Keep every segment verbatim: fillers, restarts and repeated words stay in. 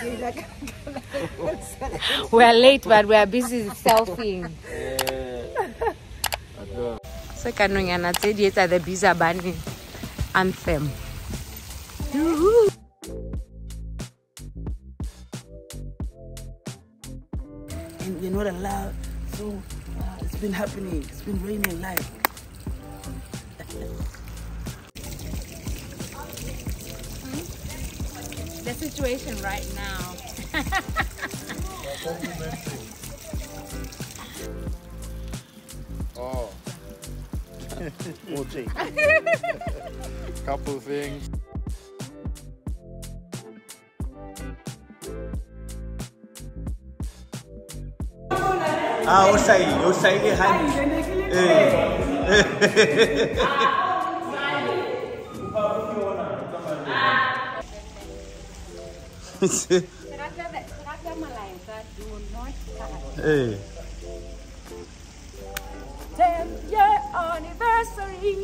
We are late, but we are busy selfieing. So kanongana tse di etsa the Biza Bunny anthem. And you're not allowed, so uh, it's been happening. It's been raining like. The situation right now. Oh. Couple things. Ah, usay, usay ni Han. Eh. tenth year anniversary.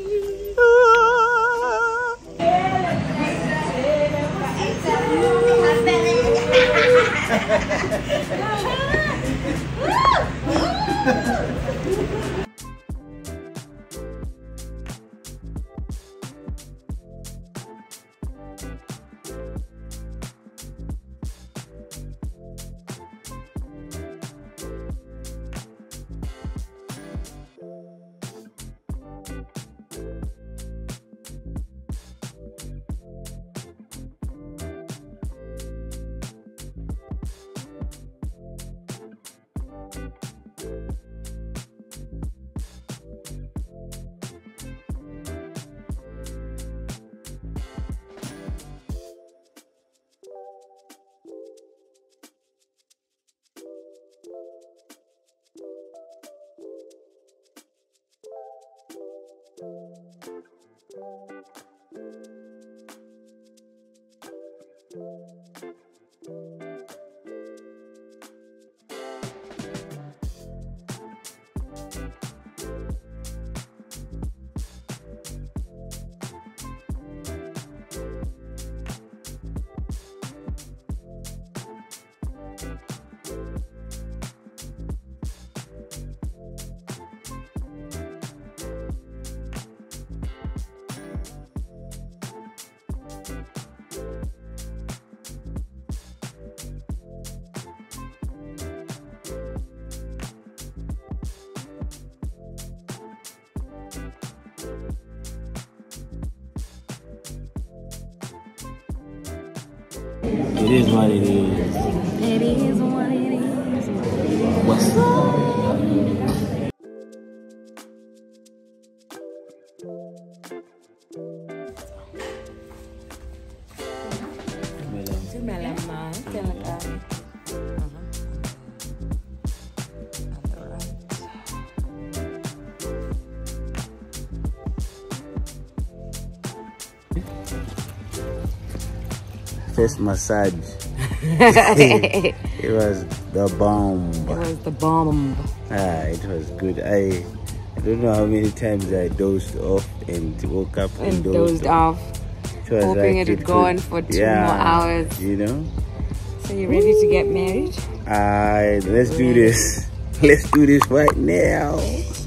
It is what it is. It is what it is. What's up? First massage. It was the bomb. It was the bomb. Ah, it was good. I I don't know how many times I dozed off and woke up and, And dozed, dozed off. It was Hoping like it would go on for two yeah, more hours. You know? So you ready to get married? Alright, let's do this. Let's do this right now.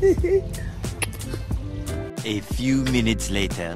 A few minutes later.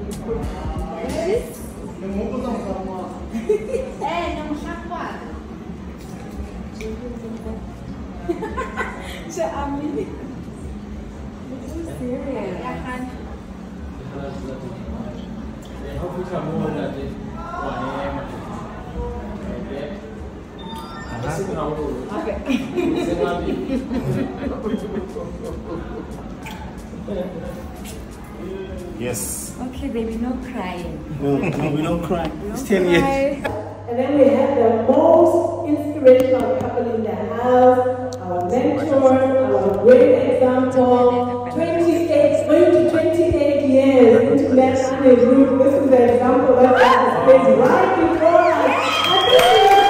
Yes. Okay, baby, no crying. No, no, we don't cry. We It's don't ten years. cry. And then we have the most inspirational couple in the house, our mentor, our great example, twenty-eight, going to twenty-eight years into that family group. This is the example that is right before us. I think we are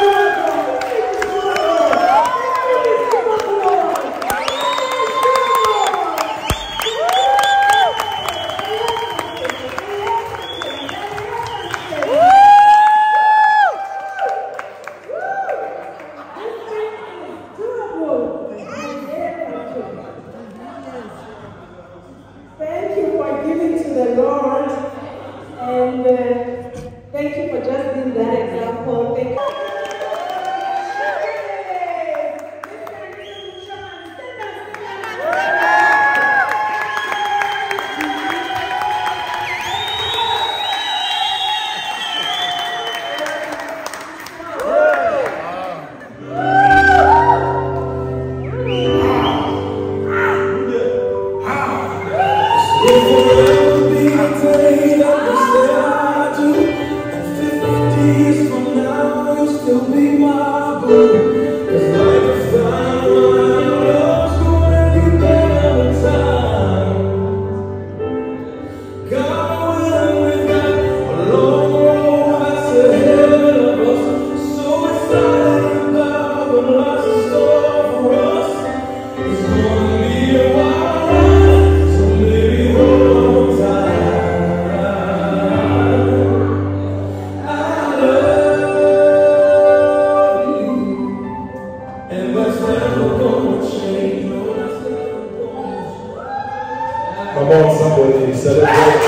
Come on, somebody, celebrate.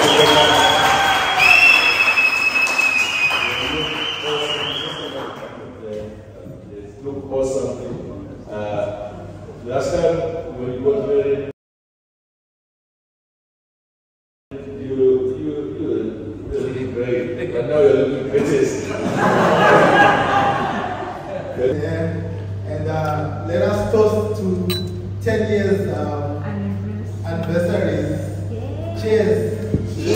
Look awesome. Uh, last time when you got married, you you you were looking great, but now you're looking greatest. Yeah. And uh, let us toast to ten years um, anniversary. Cheers.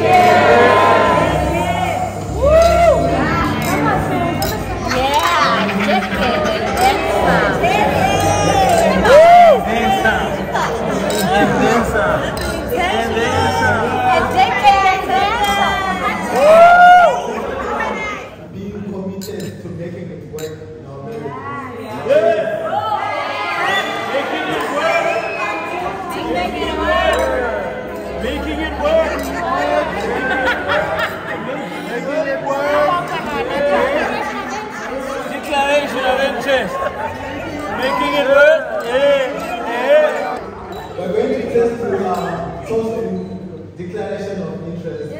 Being committed to making it work in our marriage. Making it work. Making it work. Declaration of interest. Making it work. Yeah. Yeah. We're going to just to uh, toast in declaration of interest.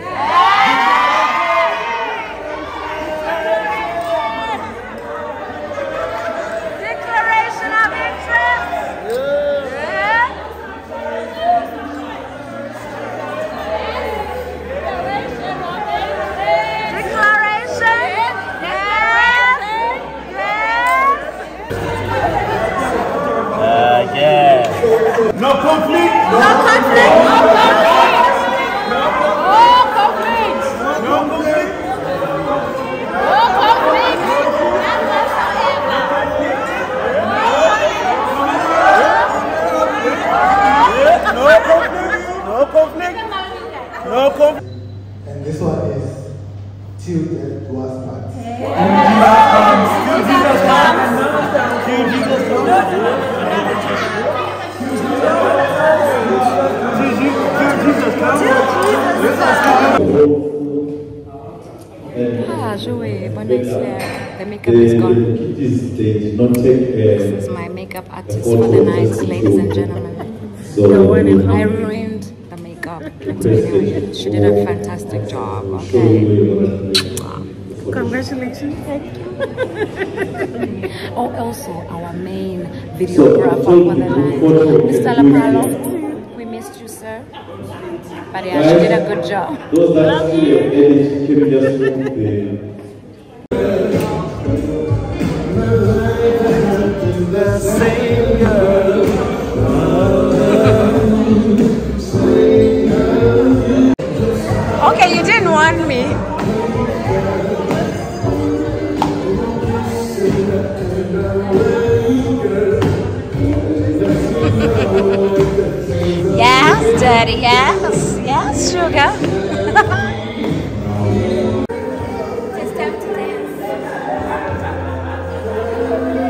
No conflict. No conflict. No conflict. No conflict. No conflict. No conflict. No conflict. No conflict. No conflict. And this one is till death do us part. Till Jesus comes. Till Jesus comes. Ah, joué, bonne excellent. The makeup is gone. This is my makeup artist for the night, ladies and gentlemen. I ruined the makeup. Anyway, she did a fantastic job. Okay. Congratulations. Thank you. Oh, also our main videographer for the night, Mister Lapralo. We missed you, sir. But yeah, she did a good job. Love you. Okay, you didn't want me. Yes, daddy, yes, yes, sugar. It's time to dance.